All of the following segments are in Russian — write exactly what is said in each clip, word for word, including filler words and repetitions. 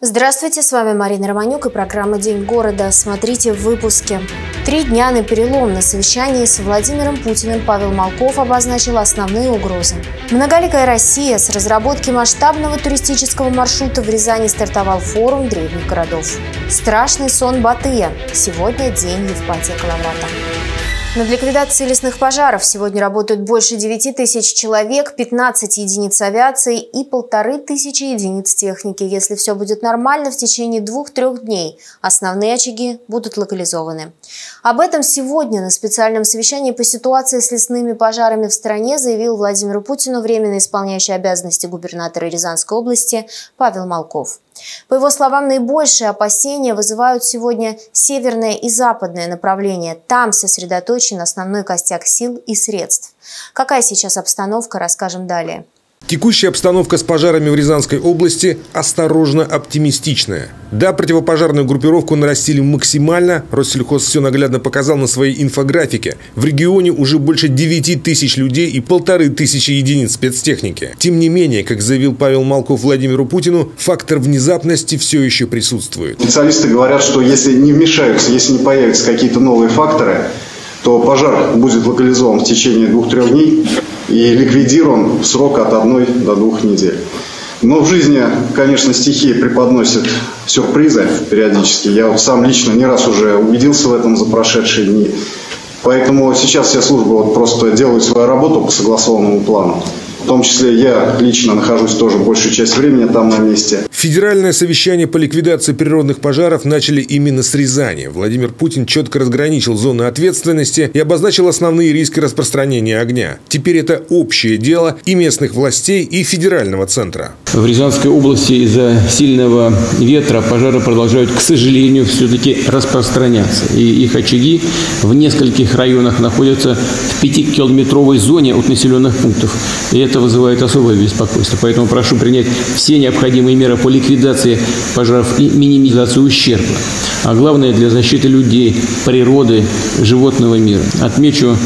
Здравствуйте, с вами Марина Романюк и программа «День города». Смотрите в выпуске. Три дня на перелом. На совещании с Владимиром Путиным Павел Молков обозначил основные угрозы. Многоликая Россия. С разработки масштабного туристического маршрута в Рязани стартовал форум древних городов. Страшный сон Батыя. Сегодня день Евпатия Калаврата. Над ликвидацией лесных пожаров сегодня работают больше девяти тысяч человек, пятнадцать единиц авиации и полторы тысячи единиц техники. Если все будет нормально, в течение двух-трех дней основные очаги будут локализованы. Об этом сегодня на специальном совещании по ситуации с лесными пожарами в стране заявил Владимиру Путину временно исполняющий обязанности губернатора Рязанской области Павел Молков. По его словам, наибольшие опасения вызывают сегодня северное и западное направление. Там сосредоточен основной костяк сил и средств. Какая сейчас обстановка, расскажем далее. Текущая обстановка с пожарами в Рязанской области осторожно оптимистичная. Да, противопожарную группировку нарастили максимально. Россельхоз все наглядно показал на своей инфографике. В регионе уже больше девяти тысяч людей и полторы тысячи единиц спецтехники. Тем не менее, как заявил Павел Молков Владимиру Путину, фактор внезапности все еще присутствует. Специалисты говорят, что если не вмешаются, если не появятся какие-то новые факторы, то пожар будет локализован в течение двух-трех дней и ликвидирован в срок от одной до двух недель. Но в жизни, конечно, стихия преподносит сюрпризы периодически. Я вот сам лично не раз уже убедился в этом за прошедшие дни. Поэтому сейчас все службы вот просто делают свою работу по согласованному плану. В том числе я лично нахожусь тоже большую часть времени там на месте. Федеральное совещание по ликвидации природных пожаров начали именно с Рязани. Владимир Путин четко разграничил зоны ответственности и обозначил основные риски распространения огня. Теперь это общее дело и местных властей, и федерального центра. В Рязанской области из-за сильного ветра пожары продолжают, к сожалению, все-таки распространяться. И их очаги в нескольких районах находятся в пятикилометровой зоне от населенных пунктов. И это вызывает особое беспокойство. Поэтому прошу принять все необходимые меры по ликвидации пожаров и минимизации ущерба. А главное, для защиты людей, природы, животного мира. Отмечу,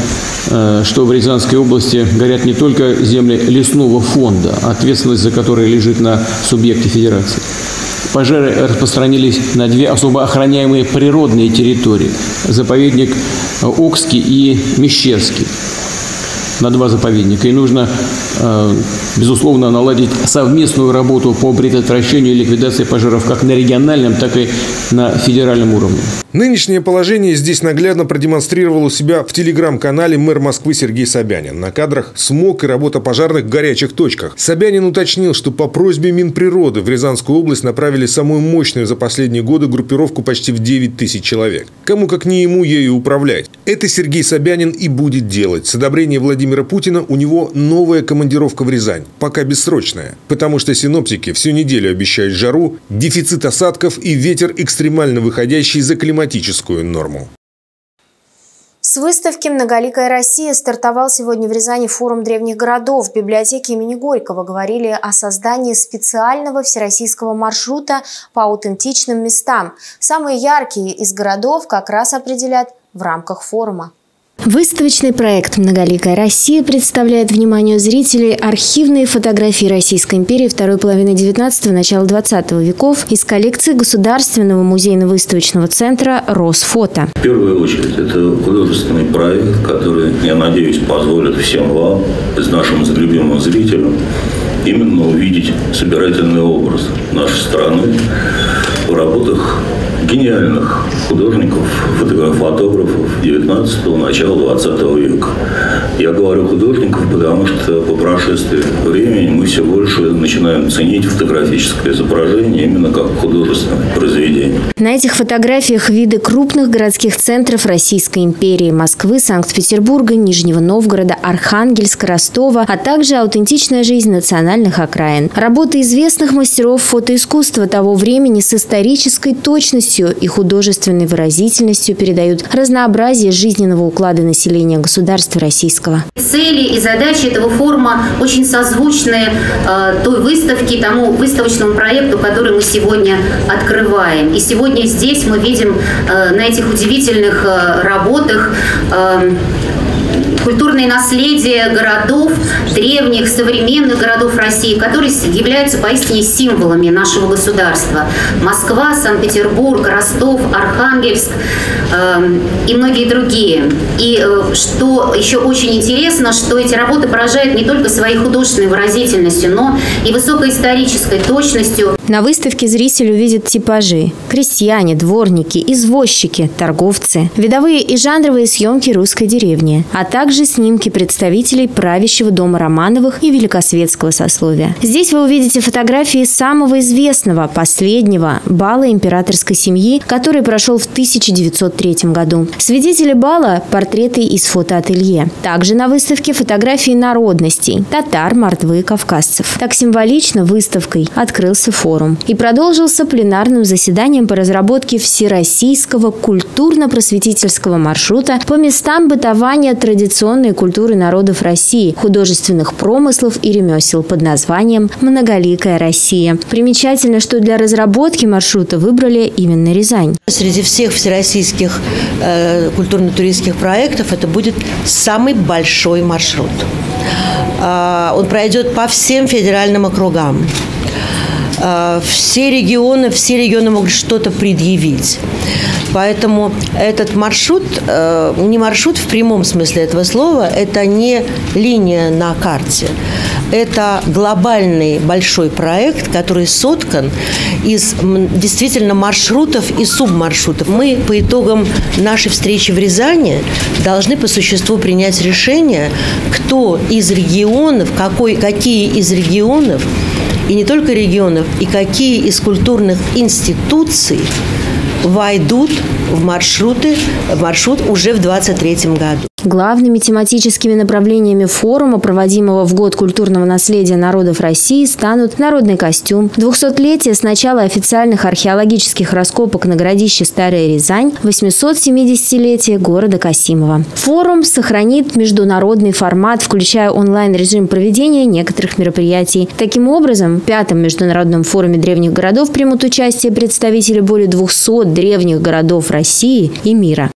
что в Рязанской области горят не только земли лесного фонда, ответственность за которые лежит на субъекте федерации. Пожары распространились на две особо охраняемые природные территории. Заповедник Окский и Мещерский. На два заповедника. И нужно, безусловно, наладить совместную работу по предотвращению и ликвидации пожаров как на региональном, так и на федеральном уровне. Нынешнее положение здесь наглядно продемонстрировал у себя в телеграм-канале мэр Москвы Сергей Собянин. На кадрах смог и работа пожарных в горячих точках. Собянин уточнил, что по просьбе Минприроды в Рязанскую область направили самую мощную за последние годы группировку почти в девять тысяч человек. Кому как не ему ею управлять. Это Сергей Собянин и будет делать. С одобрения Владимира Путина у него новая командировка в Рязань. Пока бессрочная. Потому что синоптики всю неделю обещают жару, дефицит осадков и ветер, экстремально выходящий за климатическую норму. С выставки «Многоликая Россия» стартовал сегодня в Рязани форум древних городов. В библиотеке имени Горького говорили о создании специального всероссийского маршрута по аутентичным местам. Самые яркие из городов как раз определят в рамках форума. Выставочный проект «Многоликая Россия» представляет вниманию зрителей архивные фотографии Российской империи второй половины девятнадцатого – начала двадцатого веков из коллекции Государственного музейно-выставочного центра «Росфото». В первую очередь, это художественный проект, который, я надеюсь, позволит всем вам, нашим любимым зрителям, именно увидеть собирательный образ нашей страны в работах гениальных художников, фотографов девятнадцатого, начала двадцатого века. Я говорю художников, потому что по прошествии времени мы все больше начинаем ценить фотографическое изображение именно как художественное произведение. На этих фотографиях виды крупных городских центров Российской империи – Москвы, Санкт-Петербурга, Нижнего Новгорода, Архангельска, Ростова, а также аутентичная жизнь национальных окраин. Работы известных мастеров фотоискусства того времени с исторической точностью и художественной выразительностью передают разнообразие жизненного уклада населения государства российского. Цели и задачи этого форума очень созвучны э, той выставке, тому выставочному проекту, который мы сегодня открываем. И сегодня здесь мы видим э, на этих удивительных э, работах э, культурное наследие городов, древних, современных городов России, которые являются поистине символами нашего государства. Москва, Санкт-Петербург, Ростов, Архангельск э, и многие другие. И э, что еще очень интересно, что эти работы поражают не только своей художественной выразительностью, но и высокой исторической точностью. На выставке зритель увидит типажи – крестьяне, дворники, извозчики, торговцы, видовые и жанровые съемки русской деревни, а также снимки представителей правящего дома Романовых и великосветского сословия. Здесь вы увидите фотографии самого известного, последнего бала императорской семьи, который прошел в тысяча девятьсот третьем году. Свидетели бала – портреты из фотоателье. Также на выставке фотографии народностей – татар, мордвы, кавказцев. Так символично выставкой открылся форум и продолжился пленарным заседанием по разработке всероссийского культурно-просветительского маршрута по местам бытования традиционной культуры народов России, художественных промыслов и ремесел под названием «Многоликая Россия». Примечательно, что для разработки маршрута выбрали именно Рязань. Среди всех всероссийских э, культурно-туристских проектов это будет самый большой маршрут. Э, он пройдет по всем федеральным округам. Все регионы, все регионы могут что-то предъявить. Поэтому этот маршрут, не маршрут в прямом смысле этого слова, это не линия на карте. Это глобальный большой проект, который соткан из действительно маршрутов и субмаршрутов. Мы по итогам нашей встречи в Рязани должны по существу принять решение, кто из регионов, какой, какие из регионов, и не только регионов, и какие из культурных институций войдут в маршруты, в маршрут уже в двадцать третьем году. Главными тематическими направлениями форума, проводимого в год культурного наследия народов России, станут народный костюм, двухсотлетие с начала официальных археологических раскопок на городище Старая Рязань, восьмисотсемидесятилетие города Касимова. Форум сохранит международный формат, включая онлайн-режим проведения некоторых мероприятий. Таким образом, в пятом международном форуме древних городов примут участие представители более двухсот древних городов России и мира.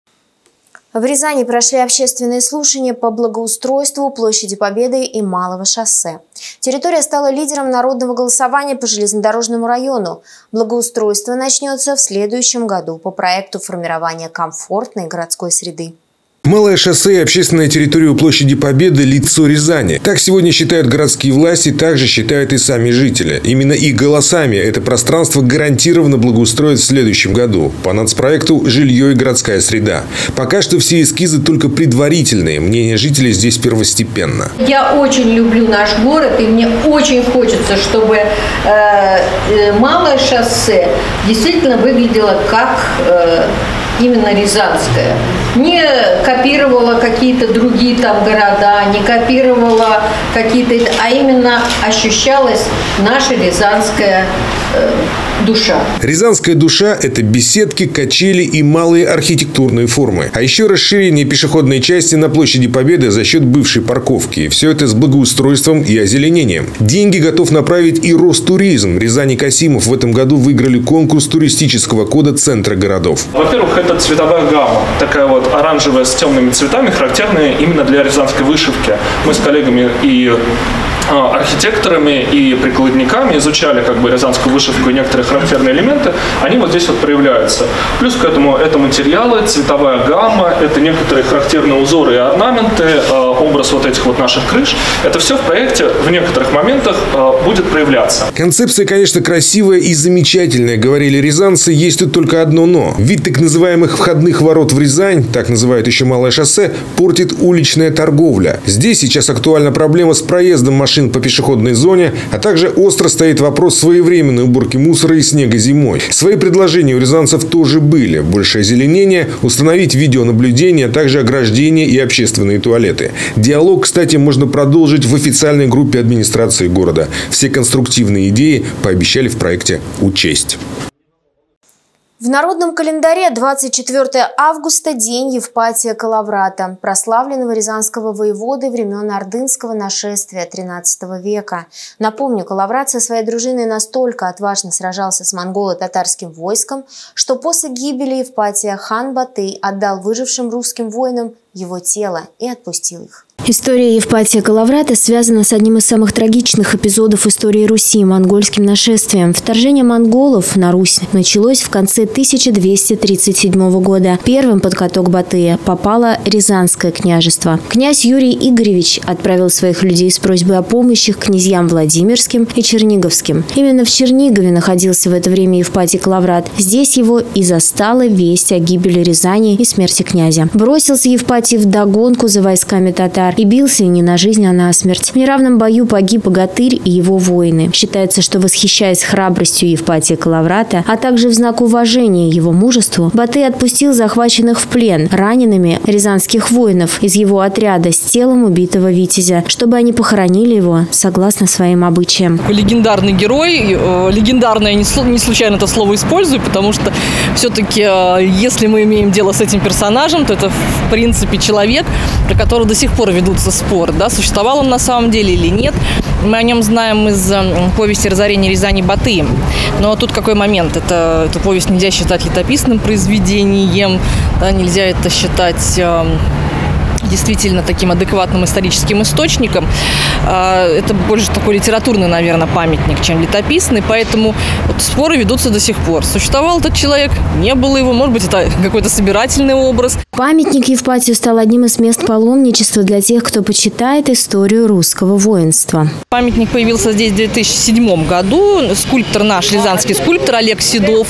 В Рязани прошли общественные слушания по благоустройству Площади Победы и Малого шоссе. Территория стала лидером народного голосования по железнодорожному району. Благоустройство начнется в следующем году по проекту формирования комфортной городской среды. Малое шоссе и общественная территория у Площади Победы – лицо Рязани. Так сегодня считают городские власти, так же считают и сами жители. Именно их голосами это пространство гарантированно благоустроят в следующем году по нацпроекту «Жилье и городская среда». Пока что все эскизы только предварительные, мнение жителей здесь первостепенно. Я очень люблю наш город, и мне очень хочется, чтобы э, Малое шоссе действительно выглядело как э, именно рязанское. Не копировала какие-то другие там города, не копировала какие-то, а именно ощущалась наша рязанская э, душа. Рязанская душа – это беседки, качели и малые архитектурные формы. А еще расширение пешеходной части на Площади Победы за счет бывшей парковки. И все это с благоустройством и озеленением. Деньги готов направить и Ростуризм. Рязань и Касимов в этом году выиграли конкурс туристического кода центра городов. Во-первых, это цветовая гамма. Такая вот оранжевая с темными цветами, характерная именно для рязанской вышивки. Мы с коллегами и архитекторами и прикладниками изучали как бы рязанскую вышивку и некоторые характерные элементы, они вот здесь вот проявляются. Плюс к этому это материалы, цветовая гамма, это некоторые характерные узоры и орнаменты, образ вот этих вот наших крыш. Это все в проекте в некоторых моментах будет проявляться. Концепция, конечно, красивая и замечательная, говорили рязанцы, есть тут только одно но. Вид так называемых входных ворот в Рязань, так называют еще Малое шоссе, портит уличная торговля. Здесь сейчас актуальна проблема с проездом машин по пешеходной зоне, а также остро стоит вопрос своевременной уборки мусора и снега зимой. Свои предложения у рязанцев тоже были. Большее озеленение, установить видеонаблюдение, а также ограждения и общественные туалеты. Диалог, кстати, можно продолжить в официальной группе администрации города. Все конструктивные идеи пообещали в проекте учесть. В народном календаре двадцать четвёртое августа – день Евпатия Калаврата, прославленного рязанского воеводы времен ордынского нашествия тринадцатого века. Напомню, Калаврат со своей дружиной настолько отважно сражался с монголо-татарским войском, что после гибели Евпатия хан Батый отдал выжившим русским воинам его тело и отпустил их. История Евпатия Калаврата связана с одним из самых трагичных эпизодов истории Руси – монгольским нашествием. Вторжение монголов на Русь началось в конце тысяча двести тридцать седьмого года. Первым под каток Батыя попало Рязанское княжество. Князь Юрий Игоревич отправил своих людей с просьбой о помощи к князьям Владимирским и Черниговским. Именно в Чернигове находился в это время Евпатий Калаврат. Здесь его и застала весть о гибели Рязани и смерти князя. Бросился Евпатий вдогонку за войсками татар и бился не на жизнь, а на смерть. В неравном бою погиб богатырь и его воины. Считается, что, восхищаясь храбростью Евпатия Калаврата, а также в знак уважения его мужеству, Батый отпустил захваченных в плен ранеными рязанских воинов из его отряда с телом убитого витязя, чтобы они похоронили его согласно своим обычаям. Легендарный герой. Легендарное не случайно это слово использую, потому что все-таки, если мы имеем дело с этим персонажем, то это, в принципе, человек, про которого до сих пор ведутся споры, да, существовал он на самом деле или нет. Мы о нем знаем из повести «Разорение Рязани Батыем». Но тут какой момент? Это, эту повесть нельзя считать летописным произведением, да, нельзя это считать действительно таким адекватным историческим источником. Это больше такой литературный, наверное, памятник, чем летописный, поэтому вот споры ведутся до сих пор. Существовал этот человек, не было его, может быть, это какой-то собирательный образ. Памятник Евпатию стал одним из мест паломничества для тех, кто почитает историю русского воинства. Памятник появился здесь в две тысячи седьмом году. Скульптор наш, рязанский скульптор Олег Седов.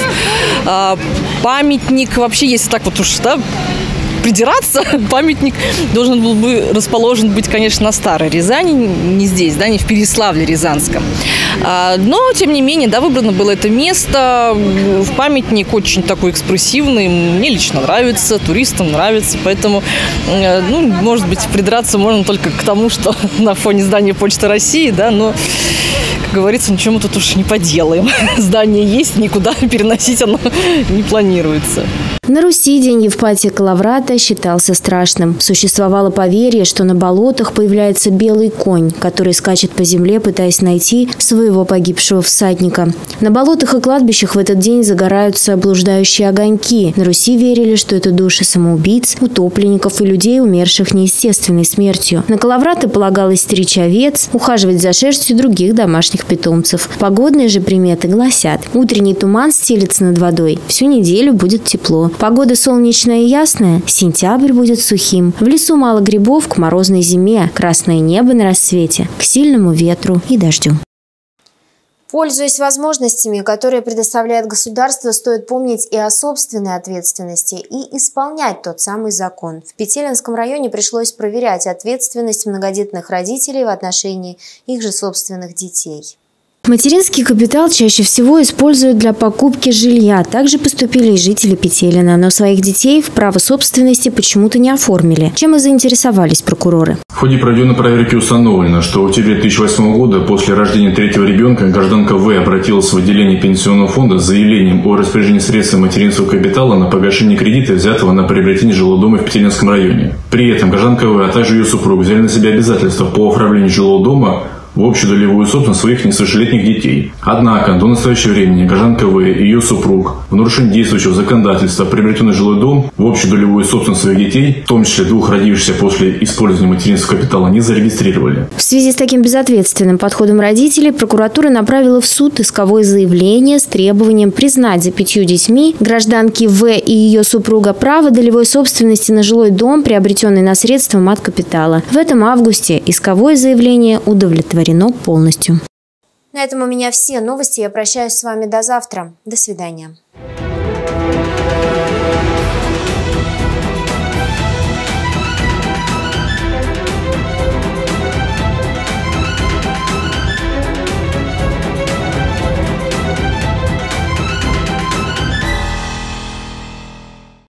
Памятник вообще, если так вот уж, да, придираться, памятник должен был бы расположен быть, конечно, на Старой Рязани, не здесь, да, не в Переславле-Рязанском. Но, тем не менее, да, выбрано было это место. Памятник очень такой экспрессивный, мне лично нравится, туристам нравится, поэтому, ну, может быть, придраться можно только к тому, что на фоне здания Почты России, да, но, как говорится, ничего мы тут уж не поделаем. Здание есть, никуда переносить оно не планируется. На Руси день Евпатия Калаврата считался страшным. Существовало поверье, что на болотах появляется белый конь, который скачет по земле, пытаясь найти своего погибшего всадника. На болотах и кладбищах в этот день загораются блуждающие огоньки. На Руси верили, что это души самоубийц, утопленников и людей, умерших неестественной смертью. На Калаврата полагалось стричь овец, ухаживать за шерстью других домашних питомцев. Погодные же приметы гласят: утренний туман стелется над водой, всю неделю будет тепло. Погода солнечная и ясная, сентябрь будет сухим. В лесу мало грибов к морозной зиме, красное небо на рассвете, к сильному ветру и дождю. Пользуясь возможностями, которые предоставляет государство, стоит помнить и о собственной ответственности и исполнять тот самый закон. В Петелинском районе пришлось проверять ответственность многодетных родителей в отношении их же собственных детей. Материнский капитал чаще всего используют для покупки жилья. Также поступили и жители Петелина, но своих детей в право собственности почему-то не оформили. Чем и заинтересовались прокуроры. В ходе проведенной проверки установлено, что в октябре две тысячи восьмого года после рождения третьего ребенка гражданка В обратилась в отделение пенсионного фонда с заявлением о распоряжении средств материнского капитала на погашение кредита, взятого на приобретение жилого дома в Петелинском районе. При этом гражданка В, а также ее супруг взяли на себя обязательства по оформлению жилого дома в общедолевую собственность своих несовершеннолетних детей. Однако до настоящего времени гражданка В и ее супруг в нарушении действующего законодательства приобретенный жилой дом в общедолевую собственность своих детей, в том числе двух родившихся после использования материнского капитала, не зарегистрировали. В связи с таким безответственным подходом родителей прокуратура направила в суд исковое заявление с требованием признать за пятью детьми гражданки В и ее супруга право долевой собственности на жилой дом, приобретенный на средства мат-капитала. В этом августе исковое заявление удовлетворено полностью. На этом у меня все новости. Я прощаюсь с вами до завтра. До свидания.